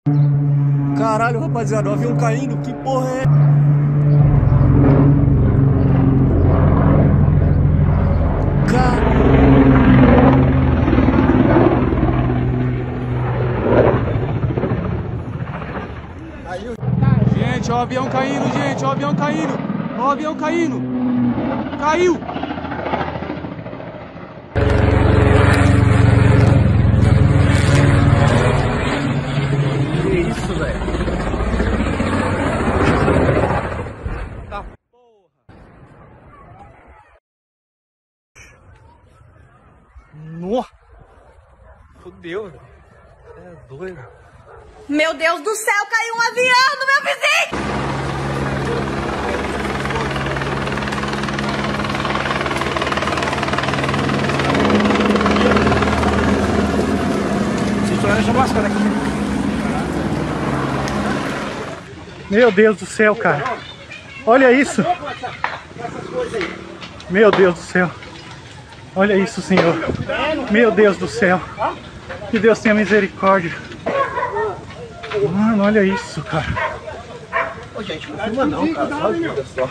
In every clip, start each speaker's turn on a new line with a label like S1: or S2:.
S1: Caralho, rapaziada, o avião caindo, que porra é? Gente, ó o avião caindo, gente, ó o avião caindo, ó o avião caindo, caiu! Que isso, velho? Tá porra! Nossa! Fudeu, velho. É doido.
S2: Meu Deus do céu, caiu um avião no meu vizinho!
S1: Deixa eu mostrar aqui.
S3: Meu Deus do céu, cara. Olha isso. Meu Deus do céu. Olha isso, Senhor. Meu Deus do céu. Que Deus tenha misericórdia. Mano, olha isso, cara.
S1: Ô, gente, não filma não, cara. Só ajuda só.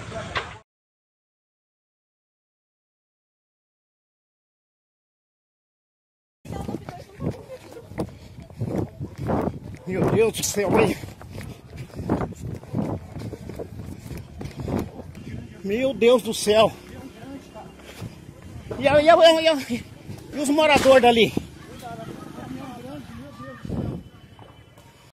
S3: Meu Deus do céu, olha. Meu Deus do céu. E os moradores dali?